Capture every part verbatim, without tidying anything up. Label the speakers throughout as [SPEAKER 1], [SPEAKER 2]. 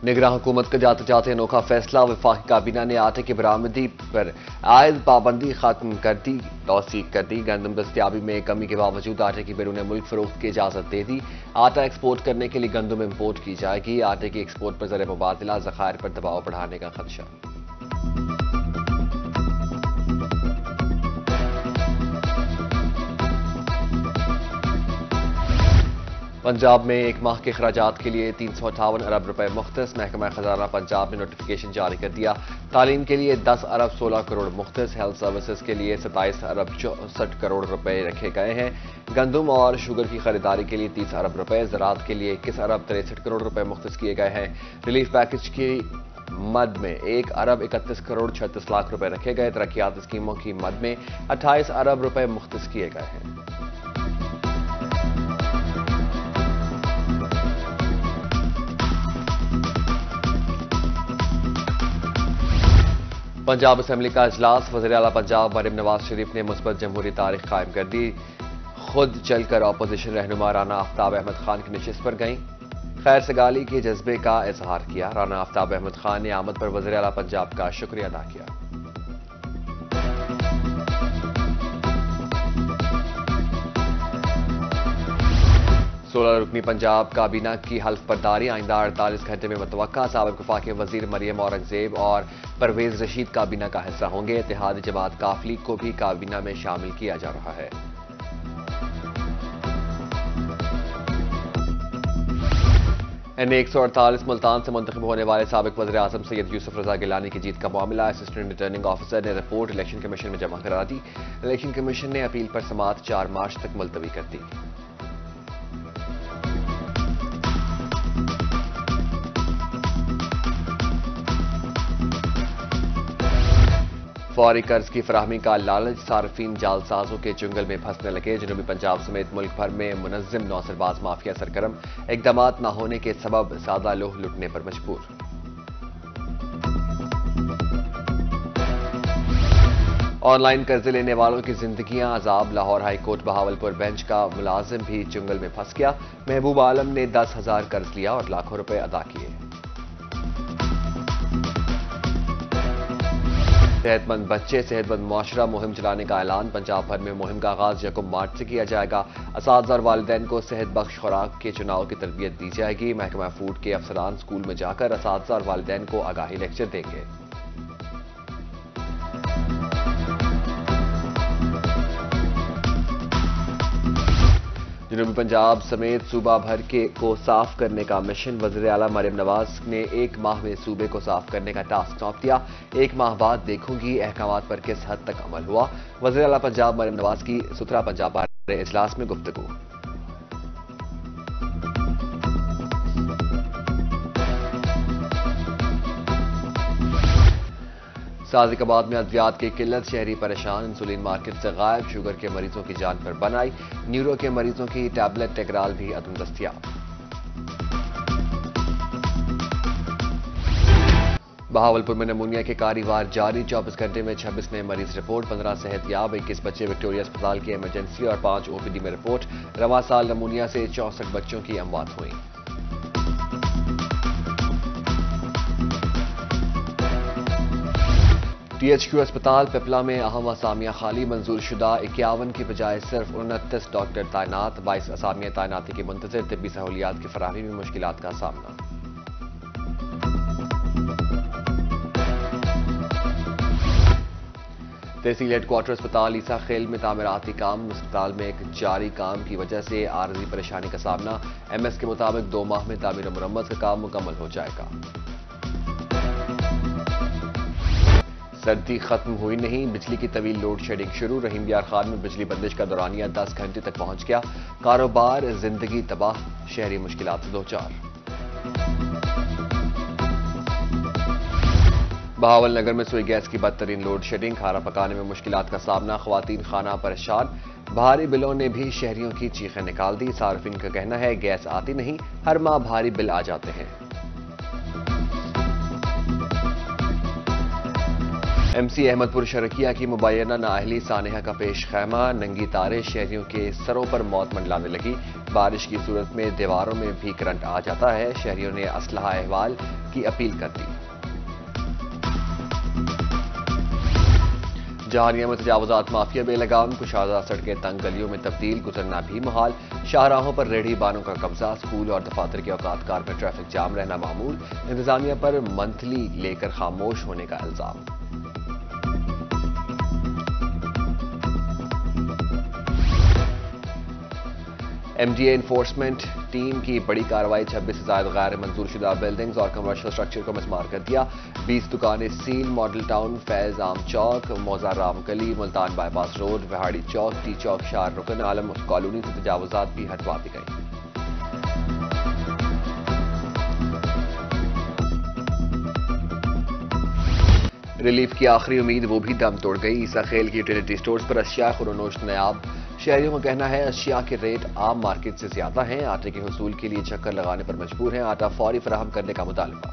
[SPEAKER 1] نگراں حکومت کا جاتے جاتے انوکھا فیصلہ، وفاقی کابینہ نے آٹے کی برآمدی پر عائد پابندی ختم کر دی، توثیق کر دی۔ گندم دستیابی میں کمی کے باوجود آٹے کی بیرون ملک فروخت کی اجازت دے دی۔ آٹا ایکسپورٹ کرنے کے لیے گندم امپورٹ کی جائے گی۔ آٹے کی ایکسپورٹ پر زر مبادلہ ذخائر پر دباؤ بڑھانے کا خدشہ۔ پنجاب میں ایک ماہ کے اخراجات کے لیے تین سو اٹھاون ارب روپے مختص، محکمہ خزانہ پنجاب نے نوٹیفیکیشن جاری کر دیا۔ تعلیم کے لیے دس ارب سولہ کروڑ مختص، ہیلتھ سروسز کے لیے ستائیس ارب چونسٹھ کروڑ روپے رکھے گئے ہیں۔ گندم اور شوگر کی خریداری کے لیے تیس ارب روپے، زراعت کے لیے اکیس ارب تریسٹھ کروڑ روپے مختص کیے گئے ہیں۔ ریلیف پیکج کی مد میں ایک ارب اکتیس کروڑ چھتیس لاکھ روپے رکھے گئے۔ ترقیاتی اسکیموں کی مد میں اٹھائیس ارب روپے مختص کیے گئے ہیں۔ پنجاب اسمبلی کا اجلاس، وزیر اعلیٰ پنجاب مریم نواز شریف نے مثبت جمہوری تاریخ قائم کر دی۔ خود چل کر اپوزیشن رہنما رانا آفتاب احمد خان کی نشست پر گئیں، خیر سگالی کے جذبے کا اظہار کیا۔ رانا آفتاب احمد خان نے آمد پر وزیر اعلیٰ پنجاب کا شکریہ ادا کیا۔ سولہ رکنی پنجاب کابینہ کی حلف برداری آئندہ اڑتالیس گھنٹے میں متوقع۔ سابق وفاقی وزیر مریم اورنگزیب اور پرویز رشید کابینہ کا حصہ ہوں گے۔ اتحاد جماعت کاف لیگ کو بھی کابینہ میں شامل کیا جا رہا ہے۔ این ایک سو اڑتالیس ملتان سے منتخب ہونے والے سابق وزیر اعظم سید یوسف رضا گیلانی کی جیت کا معاملہ اسسٹنٹ ریٹرننگ آفیسر نے رپورٹ الیکشن کمیشن میں جمع کرا دی۔ الیکشن کمیشن نے اپیل پر سماعت چار مارچ تک ملتوی کر دی۔ فوری قرض کی فراہمی کا لالچ، صارفین جال سازوں کے چنگل میں پھنسنے لگے۔ جنوبی پنجاب سمیت ملک بھر میں منظم نوسرباز مافیا سرگرم، اقدامات نہ ہونے کے سبب سادہ لوگ لٹنے پر مجبور۔ آن لائن قرضے لینے والوں کی زندگیاں عذاب، Lahore high court Bahawalpur bench کا ملازم بھی چنگل میں پھنس گیا۔ محبوب عالم نے دس ہزار قرض لیا اور لاکھوں روپے ادا کیے۔ صحت مند بچے صحت مند معاشرہ مہم چلانے کا اعلان، پنجاب بھر میں مہم کا آغاز یکم مارچ سے کیا جائے گا۔ اساتذہ اور والدین کو صحت بخش خوراک کے چناؤ کی تربیت دی جائے گی۔ محکمہ فوڈ کے افسران اسکول میں جا کر اساتذہ اور والدین کو آگاہی لیکچر دیں گے۔ جنوبی پنجاب سمیت صوبہ بھر کے کو صاف کرنے کا مشن، وزیر اعلیٰ مریم نواز نے ایک ماہ میں صوبے کو صاف کرنے کا ٹاسک سونپ دیا۔ ایک ماہ بعد دیکھوں گی احکامات پر کس حد تک عمل ہوا۔ وزیر اعلیٰ پنجاب مریم نواز کی سترہ پنجاب بارے اجلاس میں گفتگو۔ صادق آباد میں ادویات کی قلت، شہری پریشان، انسولین مارکیٹ سے غائب، شوگر کے مریضوں کی جان پر بن آئی، نیورو کے مریضوں کی ٹیبلٹ ٹیگرال بھی عدم دستیاب۔ بہاولپور میں نمونیا کے کاری وار جاری، چوبیس گھنٹے میں چھبیس نئے مریض رپورٹ، پندرہ صحت یاب، اکیس بچے وکٹوریہ اسپتال کی ایمرجنسی اور پانچ او پی ڈی میں رپورٹ۔ رواں سال نمونیا سے چونسٹھ بچوں کی اموات ہوئی۔ ٹی ایچ کیو اسپتال پپلا میں اہم اسامیاں خالی، منظور شدہ اکیاون کی بجائے صرف انتیس ڈاکٹر تعینات، بائیس اسامیاں تعیناتی کی منتظر، طبی سہولیات کی فراہمی میں مشکلات کا سامنا۔ تحصیل ہیڈ کوارٹر اسپتال عیسیٰ خیل میں تعمیراتی کام، اسپتال میں ایک جاری کام کی وجہ سے عارضی پریشانی کا سامنا، ایم ایس کے مطابق دو ماہ میں تعمیر و مرمت کا کام مکمل ہو جائے گا۔ سردی ختم ہوئی نہیں، بجلی کی طویل لوڈ شیڈنگ شروع، رحیم یار خان میں بجلی بندش کا دورانیہ دس گھنٹے تک پہنچ گیا، کاروبار زندگی تباہ، شہری مشکلات سے دوچار۔ بہاول نگر میں سوئی گیس کی بدترین لوڈ شیڈنگ، کھانا پکانے میں مشکلات کا سامنا، خواتین خانہ پریشان، بھاری بلوں نے بھی شہریوں کی چیخیں نکال دی، صارفین کا کہنا ہے گیس آتی نہیں، ہر ماہ بھاری بل آ جاتے ہیں۔ ایم سی احمد پور شرکیہ کی مبینہ نااہلی سانحہ کا پیش خیمہ، ننگی تاریں شہریوں کے سروں پر موت منڈلانے لگی۔ بارش کی صورت میں دیواروں میں بھی کرنٹ آ جاتا ہے، شہریوں نے اسلحہ احوال کی اپیل کر دی۔ جہانیہ میں تجاوزات مافیا بے لگام، کشادہ سڑکیں تنگ گلیوں میں تبدیل، گزرنا بھی محال، شاہراہوں پر ریڑھی بانوں کا قبضہ، اسکول اور دفاتر کے اوقات کار میں ٹریفک جام رہنا معمول، انتظامیہ پر منتھلی لے کر خاموش ہونے کا الزام۔ M D A enforcement team کی بڑی کارروائی، چھبیس سے زائد غیر منظور شدہ بلڈنگز اور کمرشل اسٹرکچر کو مسمار کر دیا، بیس دکانیں سیل، ماڈل ٹاؤن، فیض عام چوک، موزہ رام گلی، Multan bypass road, Vehari چوک، ٹی چوک، شار رکن عالم کالونی سے تجاوزات بھی ہٹوا دی گئی۔ ریلیف کی آخری امید وہ بھی دم توڑ گئی، عیسیٰ خیل کی یوٹیلیٹی سٹورز پر اشیاء خورونوش نیاب، شہریوں کا کہنا ہے اشیاء کے ریٹ عام مارکیٹ سے زیادہ ہیں، آٹے کے حصول کے لیے چکر لگانے پر مجبور ہیں، آٹا فوری فراہم کرنے کا مطالبہ۔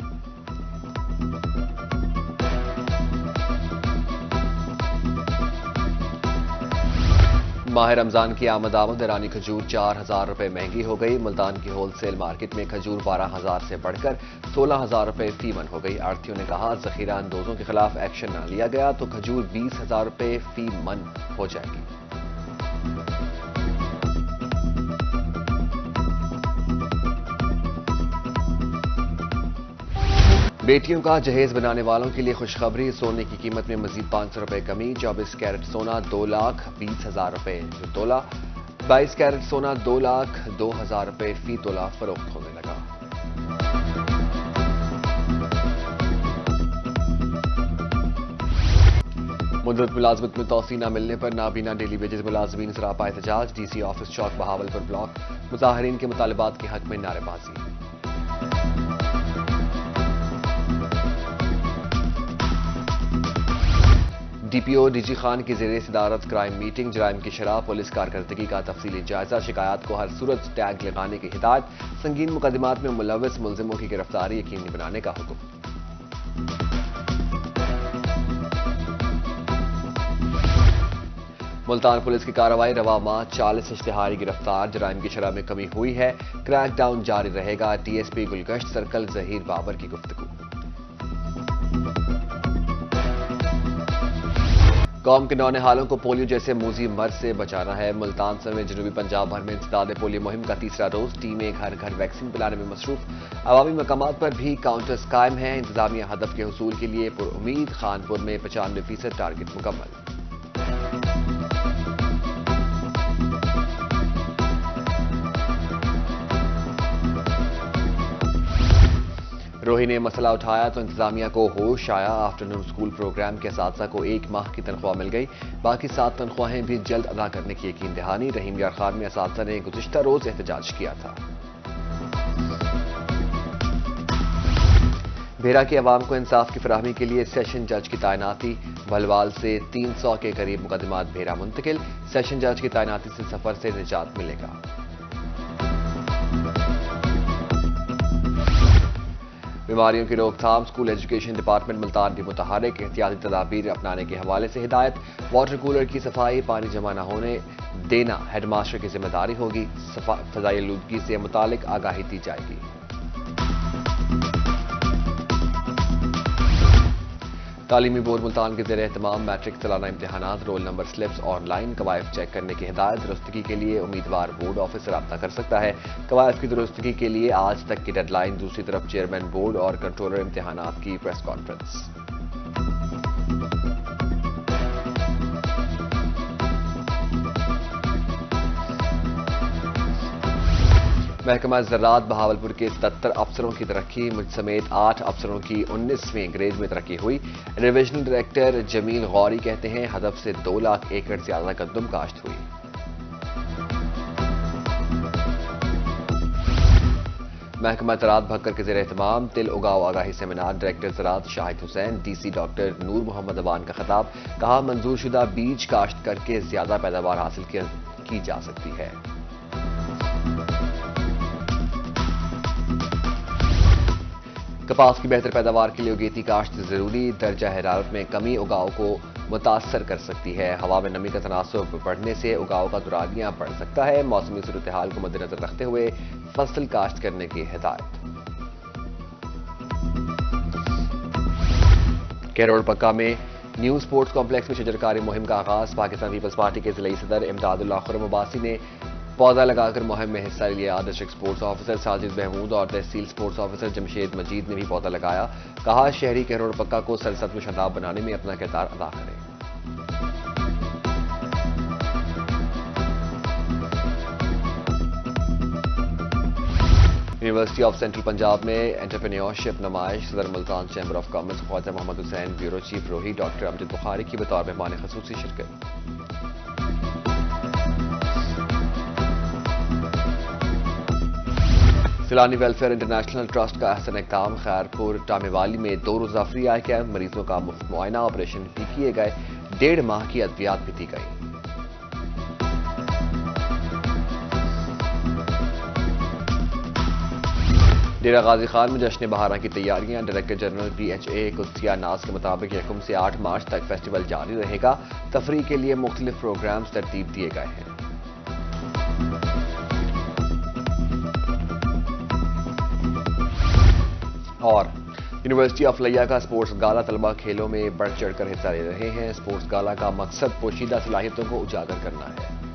[SPEAKER 1] ماہ رمضان کی آمد آمد ایرانی کھجور چار ہزار روپے مہنگی ہو گئی، ملتان کی ہول سیل مارکیٹ میں کھجور بارہ ہزار سے بڑھ کر سولہ ہزار روپے فی من ہو گئی۔ آڑھتیوں نے کہا ذخیرہ اندوزوں کے خلاف ایکشن نہ لیا گیا تو کھجور بیس ہزار روپے فی من ہو جائے گی۔ بیٹیوں کا جہیز بنانے والوں کے لیے خوشخبری، سونے کی قیمت میں مزید پانچ سو روپے کمی، چوبیس کیرٹ سونا دو لاکھ بیس ہزار روپے تولہ، بائیس کیرٹ سونا دو لاکھ دو ہزار روپے فی تولہ فروخت ہونے لگا۔ مدت ملازمت میں توسیع نہ ملنے پر نابینا ڈیلی ویجز ملازمین سراپا احتجاج، ڈی سی آفس چوک بہاولپور بلاک، مظاہرین کے مطالبات کے حق میں نعرے بازی۔ D P O D G Khan کی زیر صدارت کرائم میٹنگ، جرائم کی شرح، پولیس کارکردگی کا تفصیلی جائزہ، شکایات کو ہر صورت ٹیگ لگانے کی ہدایت، سنگین مقدمات میں ملوث ملزموں کی گرفتاری یقینی بنانے کا حکم۔ ملتان پولیس کی کارروائی، رواں ماہ چالیس اشتہاری گرفتار، جرائم کی شرح میں کمی ہوئی ہے، کریک ڈاؤن جاری رہے گا، D S P Gulgasht circle Zaheer Babar کی گفتگو۔ قوم کے نونہالوں کو پولیو جیسے موذی مرض سے بچانا ہے، ملتان سمیت جنوبی پنجاب بھر میں انسداد پولیو مہم کا تیسرا روز، ٹیمیں گھر گھر ویکسین پلانے میں مصروف، عوامی مقامات پر بھی کاؤنٹرز قائم ہیں، انتظامیہ ہدف کے حصول کے لیے پر امید، خانپور میں پچانوے فیصد ٹارگٹ مکمل۔ روہی نے مسئلہ اٹھایا تو انتظامیہ کو ہوش آیا، آفٹرنون اسکول پروگرام کے اساتذہ کو ایک ماہ کی تنخواہ مل گئی، باقی سات تنخواہیں بھی جلد ادا کرنے کی یقین دہانی، رحیم یار خان میں اساتذہ نے گزشتہ روز احتجاج کیا تھا۔ بھیرا کی عوام کو انصاف کی فراہمی کے لیے سیشن جج کی تعیناتی، بھلوال سے تین سو کے قریب مقدمات بھیرا منتقل، سیشن جج کی تعیناتی سے سفر سے نجات ملے گا۔ بیماریوں کی روک تھام، اسکول ایجوکیشن ڈپارٹمنٹ ملتان بھی متحرک، احتیاطی تدابیر اپنانے کے حوالے سے ہدایت، واٹر کولر کی صفائی، پانی جمع نہ ہونے دینا ہیڈ ماسٹر کی ذمہ داری ہوگی، فضائی آلودگی سے متعلق آگاہی دی جائے گی۔ تعلیمی بورڈ ملتان کے زیر اہتمام میٹرک سالانہ امتحانات، roll number slips online, قوائف چیک کرنے کی ہدایت، درستگی کے لیے امیدوار بورڈ آفس سے رابطہ کر سکتا ہے، قوائف کی درستگی کے لیے آج تک کی ڈیڈ لائن، دوسری طرف چیئرمین بورڈ اور کنٹرولر امتحانات کی پریس کانفرنس۔ محکمہ زراعت بہاولپور کے ستر افسروں کی ترقی، مجھ سمیت آٹھ افسروں کی انیسویں گریڈ میں ترقی ہوئی، ڈویژنل ڈائریکٹر جمیل غوری کہتے ہیں ہدف سے دو لاکھ ایکڑ زیادہ گندم کاشت ہوئی۔ محکمہ زراعت بھکر کے زیر اہتمام تل اگاؤ آگاہی سیمینار، ڈائریکٹر زراعت Shahid Hussain, D C doctor Noor Muhammad Awan کا خطاب، کہا منظور شدہ بیج کاشت کر کے زیادہ پیداوار حاصل کی جا سکتی ہے۔ کپاس کی بہتر پیداوار کے لیے اگیتی کاشت ضروری، درجہ حرارت میں کمی اگاؤ کو متاثر کر سکتی ہے، ہوا میں نمی کا تناسب بڑھنے سے اگاؤ کا دورانیہ بڑھ سکتا ہے، موسمی صورتحال کو مد نظر رکھتے ہوئے فصل کاشت کرنے کی ہدایت۔ کیروڑ پکا میں نیو سپورٹس کمپلیکس میں شجرکاری مہم کا آغاز، پاکستان پیپلز پارٹی کے ضلعی صدر امداد اللہ خرم عباسی نے پودا لگا کر مہم میں حصہ لیا، district sports officer Sajid Mahmood اور تحصیل سپورٹس آفیسر جمشید مجید نے بھی پودا لگایا، کہا شہری کیروڑ پکا کو سرسبز و شاداب بنانے میں اپنا کردار ادا کریں۔ یونیورسٹی آف سینٹرل پنجاب میں انٹرپرینیورشپ نمائش، صدر Multan chamber of commerce Khawaja Muhammad Hussain, bureau chief Rohi doctor Amjad Bukhari کی بطور مہمان خصوصی شرکت۔ سیلانی ویلفیئر انٹرنیشنل ٹرسٹ کا احسن اقدام، خیرپور ٹامے والی میں دو روزہ فری آئی کیمپ، مریضوں کا مفت معائنہ، آپریشن بھی کیے گئے، ڈیڑھ ماہ کی ادویات بھی دی گئی۔ ڈیرہ غازی خان میں جشن بہاراں کی تیاریاں، director general P H A Qudsia Naz کے مطابق یکم سے آٹھ مارچ تک فیسٹیول جاری رہے گا، تفریح کے لیے مختلف پروگرامز ترتیب دیے گئے ہیں۔ اور یونیورسٹی آف لیا کا سپورٹس گالا، طلبہ کھیلوں میں بڑھ چڑھ کر حصہ لے رہے ہیں، سپورٹس گالا کا مقصد پوشیدہ صلاحیتوں کو اجاگر کرنا ہے۔